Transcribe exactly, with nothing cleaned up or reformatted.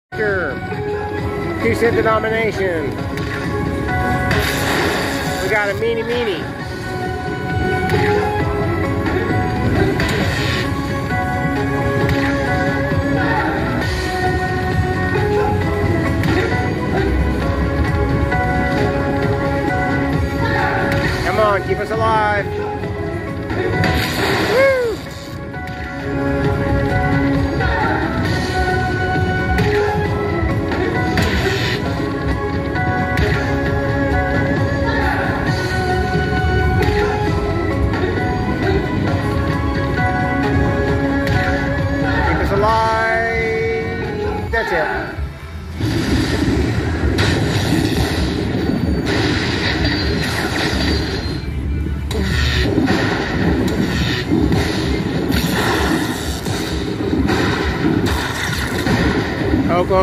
Two cent denomination. We got a meanie meanie. Come on, keep us alive. Woo! Alive. That's it. Oklahoma.